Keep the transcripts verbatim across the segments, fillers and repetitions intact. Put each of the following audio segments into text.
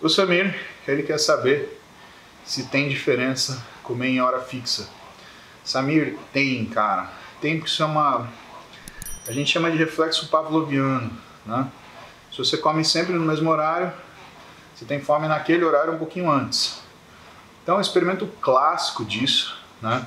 O Samir, ele quer saber se tem diferença comer em hora fixa. Samir, tem, cara. Tem, porque isso é uma... a gente chama de reflexo pavloviano, né? Se você come sempre no mesmo horário, você tem fome naquele horário um pouquinho antes. Então, o experimento clássico disso, né,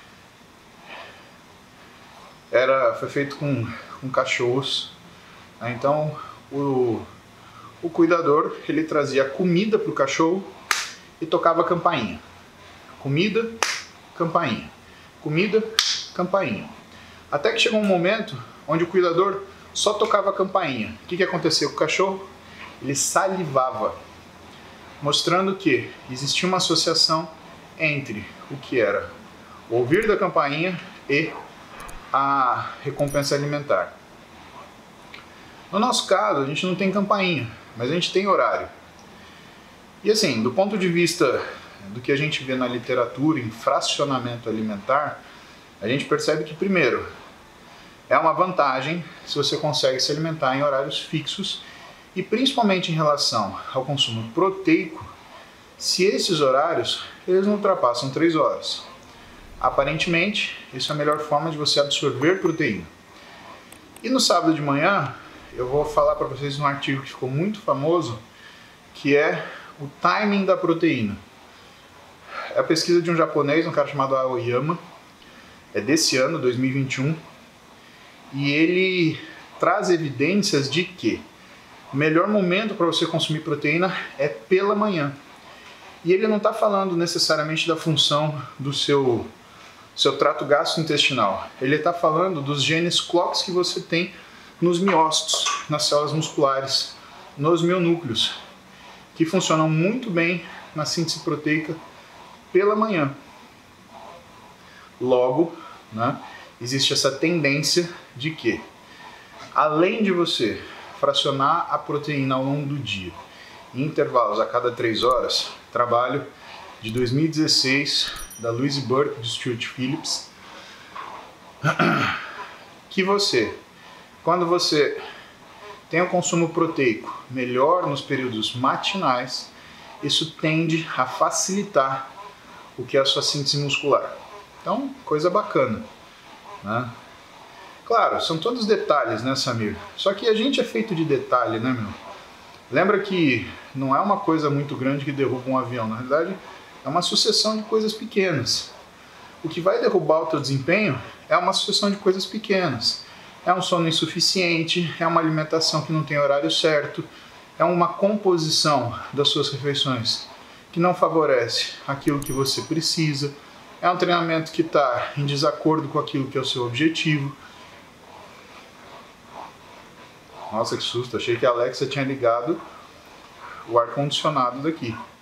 era, foi feito com, com cachorros. Né? Então, o, o cuidador, ele trazia comida para o cachorro e tocava a campainha. Comida, campainha. Comida, campainha. Até que chegou um momento onde o cuidador só tocava a campainha. O que, que aconteceu com o cachorro? Ele salivava, mostrando que existia uma associação entre o que era o ouvir da campainha e a recompensa alimentar. No nosso caso, a gente não tem campainha, mas a gente tem horário. E assim, do ponto de vista do que a gente vê na literatura em fracionamento alimentar, a gente percebe que, primeiro, é uma vantagem se você consegue se alimentar em horários fixos e principalmente em relação ao consumo proteico, se esses horários eles não ultrapassam três horas. Aparentemente, isso é a melhor forma de você absorver proteína. E no sábado de manhã, eu vou falar para vocês um artigo que ficou muito famoso, que é o timing da proteína. É a pesquisa de um japonês, um cara chamado Aoyama, é desse ano, dois mil e vinte e um, e ele traz evidências de que o melhor momento para você consumir proteína é pela manhã. E ele não está falando necessariamente da função do seu, seu trato gastrointestinal. Ele está falando dos genes clocks que você tem nos miócitos, nas células musculares, nos mionúcleos, que funcionam muito bem na síntese proteica pela manhã. Logo, né, existe essa tendência de que, além de você fracionar a proteína ao longo do dia, em intervalos a cada três horas, trabalho de dois mil e dezesseis da Louise Burke, de Stuart Phillips, que você, quando você tem um consumo proteico melhor nos períodos matinais, isso tende a facilitar o que é a sua síntese muscular. Então, coisa bacana, né? Claro, são todos detalhes, né, Samir? Só que a gente é feito de detalhe, né, meu? Lembra que não é uma coisa muito grande que derruba um avião. Na realidade, é uma sucessão de coisas pequenas. O que vai derrubar o teu desempenho é uma sucessão de coisas pequenas. É um sono insuficiente, é uma alimentação que não tem horário certo, é uma composição das suas refeições que não favorece aquilo que você precisa, é um treinamento que está em desacordo com aquilo que é o seu objetivo. Nossa, que susto, achei que a Alexa tinha ligado o ar-condicionado daqui.